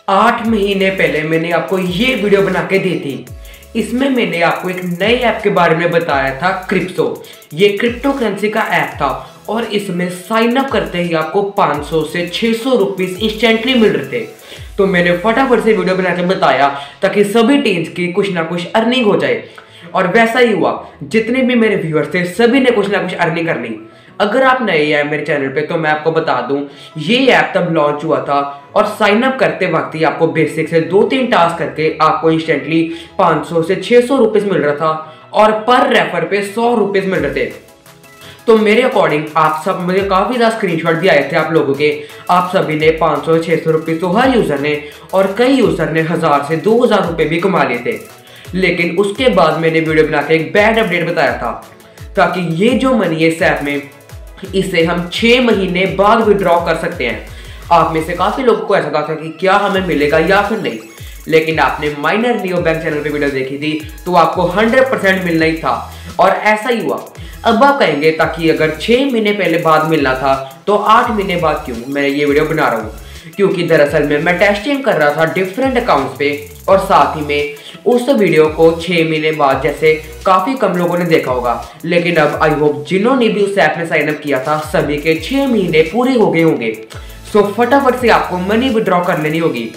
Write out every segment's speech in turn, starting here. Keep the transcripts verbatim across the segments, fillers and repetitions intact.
आठ महीने पहले मैंने आपको ये वीडियो बना के दी थी। इसमें मैंने आपको एक नए ऐप के बारे में बताया था, क्रिप्टो। ये क्रिप्टो करेंसी का ऐप था और इसमें साइन अप करते ही आपको पाँच सौ से छह सौ रुपीस इंस्टेंटली मिल रहे थे। तो मैंने फटाफट से वीडियो बना के बताया ताकि सभी टीम्स की कुछ ना कुछ अर्निंग हो जाए, और वैसा ही हुआ। जितने भी मेरे व्यूअर्स थे सभी ने कुछ ना कुछ अर्निंग कर ली। अगर आप नए हैं मेरे चैनल पे तो मैं आपको बता दूं, ये ऐप तब लॉन्च हुआ था और साइन अप करते वक्त ही आपको बेसिक से दो तीन टास्क करके आपको इंस्टेंटली पाँच सौ से छह सौ रुपीस मिल रहा था और पर रेफर पे सौ रुपीस मिल रहे थे। तो मेरे अकॉर्डिंग आप सब, मुझे काफ़ी ज़्यादा स्क्रीनशॉट भी आए थे आप लोगों के। आप सभी ने पाँच सौ छह सौ रुपीस तो हर यूज़र ने, और कई यूज़र ने हज़ार से दो हज़ार रुपये भी कमा लिए थे। लेकिन उसके बाद मैंने वीडियो बना के एक बैड अपडेट बताया था, ताकि ये जो मनी है इस ऐप में, इसे हम छः महीने बाद विड्रॉ कर सकते हैं। आप में से काफ़ी लोगों को ऐसा था कि क्या हमें मिलेगा या फिर नहीं, लेकिन आपने माइनर नियो बैंक चैनल पे वीडियो देखी थी तो आपको हंड्रेड परसेंट मिलना ही था, और ऐसा ही हुआ। अब आप कहेंगे ताकि अगर छः महीने पहले बाद मिलना था तो आठ महीने बाद क्यों मैं ये वीडियो बना रहा हूँ? क्योंकि दरअसल में मैं टेस्टिंग कर रहा था डिफरेंट अकाउंट्स पे, और साथ ही में उस वीडियो को छः महीने बाद जैसे काफ़ी कम लोगों ने देखा होगा, लेकिन अब आई होप जिन्होंने भी उस ऐप में साइन अप किया था सभी के छः महीने पूरे हो गए होंगे। सो फटाफट से आपको मनी विड्रॉ कर लेनी होगी।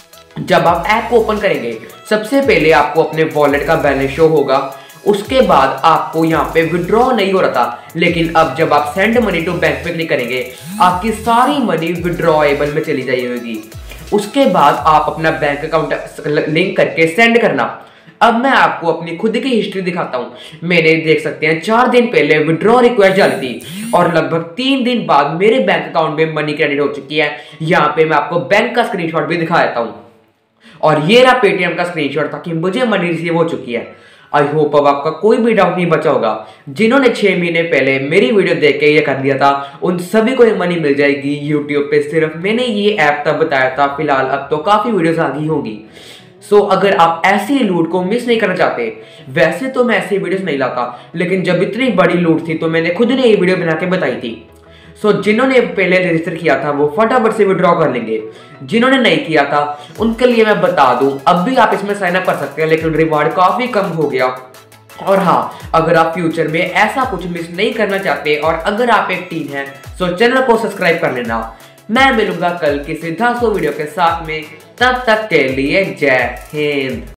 जब आप ऐप को ओपन करेंगे सबसे पहले आपको अपने वॉलेट का बैलेंस शो होगा। उसके बाद आपको यहाँ पे विड्रॉ नहीं हो रहा था, लेकिन अब जब आप सेंड मनी टू बैंक पे क्लिक करेंगे आपकी सारी मनी विड्रॉएबल में चली जाएगी। उसके बाद आप अपना बैंक अकाउंट लिंक करके सेंड करना। अब मैं आपको अपनी खुद की हिस्ट्री दिखाता हूँ। मैंने देख सकते हैं चार दिन पहले विड्रॉ रिक्वेस्ट डाली थी और लगभग तीन दिन बाद मेरे बैंक अकाउंट में मनी क्रेडिट हो चुकी है। यहाँ पे मैं आपको बैंक का स्क्रीनशॉट भी दिखा देता हूँ, और ये रहा पेटीएम का स्क्रीनशॉट था कि मुझे मनी रिसीव हो चुकी है। आई होप अब आपका कोई भी डाउट नहीं बचा होगा। जिन्होंने छह महीने पहले मेरी वीडियो देख के ये कर दिया था उन सभी को ये मनी मिल जाएगी यूट्यूब पे। सिर्फ मैंने ये ऐप तब बताया था, फिलहाल अब तो काफ़ी वीडियोस आ गई होंगी। सो so, अगर आप ऐसी लूट को मिस नहीं करना चाहते, वैसे तो मैं ऐसी वीडियोस नहीं लाता, लेकिन जब इतनी बड़ी लूट थी तो मैंने खुद ने ये वीडियो बना के बताई थी। सो so, जिन्होंने पहले रजिस्टर किया था वो फटाफट से विड्रॉ कर लेंगे। जिन्होंने नहीं किया था उनके लिए मैं बता दूं, अब भी आप इसमें साइन अप कर सकते हैं, लेकिन रिवार्ड काफ़ी कम हो गया। और हाँ, अगर आप फ्यूचर में ऐसा कुछ मिस नहीं करना चाहते और अगर आप एक टीम हैं तो चैनल को सब्सक्राइब कर लेना। मैं मिलूंगा कल किसी दस वीडियो के साथ में, तब तक के लिए जय हिंद।